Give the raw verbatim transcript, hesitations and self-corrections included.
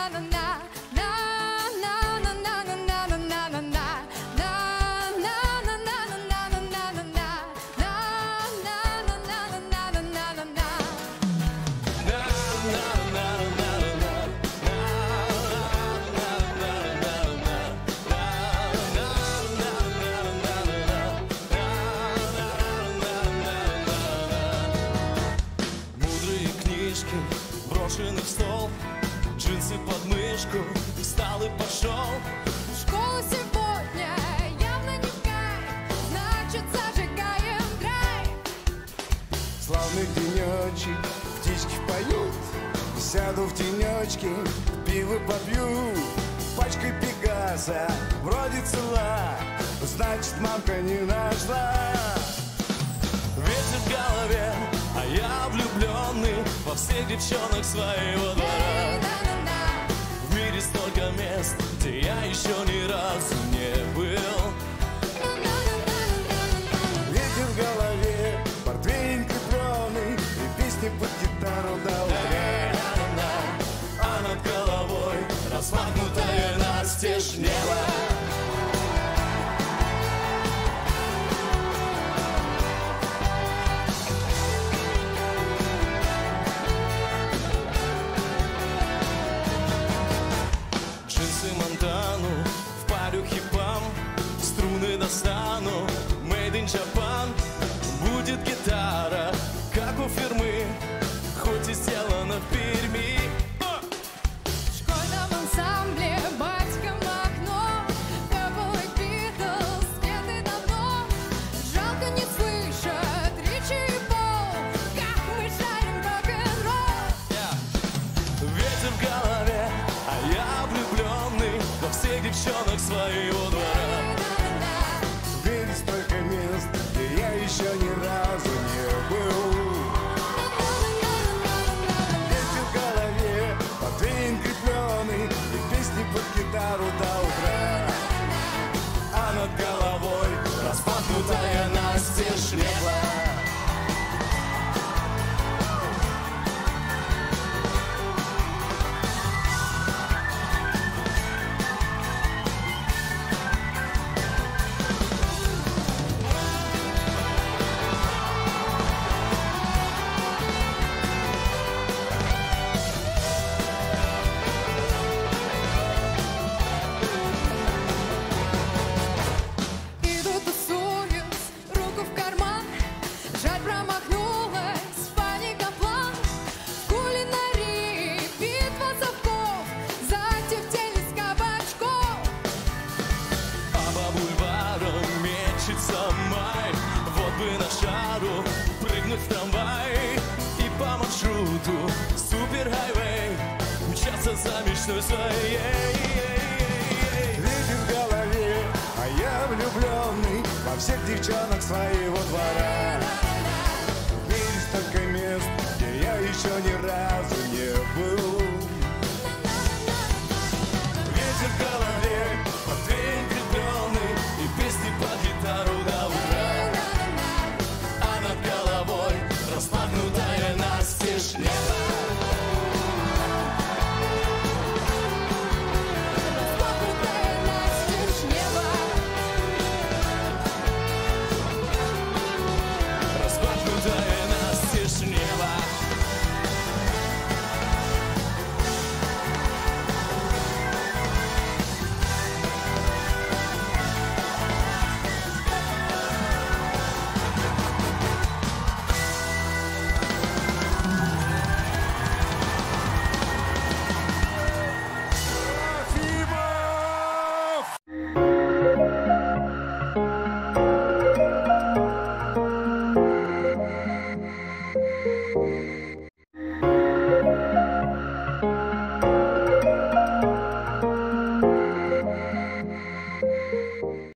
Брошенный в стол, джинсы под мышку, встал и пошел. В школу сегодня явно не кайф, значит зажигаем драйв. Славный денечек, птички поют, сяду в тенечке, пиво попью. Пачкой Пегаса, вроде цела, значит мамка не нашла. Ветер в голове, а я влюбленный во всех девчонок своего двора. В мире столько мест, где я еще ни разу не был. Ветер в голове, портвейн крепленый, и песни под гитару до утра. А над головой распахнутое настежь небо. Монтану, в парю хипам, струны достану, made in Japan. Будет гитара, как у фирмы, хоть и сделана в Перми. В школьном ансамбле батька Макно, Purple Beatles, где-то давно. Жалко не слышат Ричи и Пол, как мы шарим рок-н-ролл. Yeah. Ветер в голове, а я влюбленный во всех девчонок своего двора. В мире столько мест, где я еще ни разу не был. Ветер в голове, портвейн крепленый, и песни под гитару до утра. А над головой распахнутая настежь небо. Май, вот бы на шару прыгнуть в трамвай и по маршруту супер-хайвей мчаться за мечтой своей. Ветер в голове, а я влюбленный во всех девчонок своего двора. В мире столько мест, где я еще не раз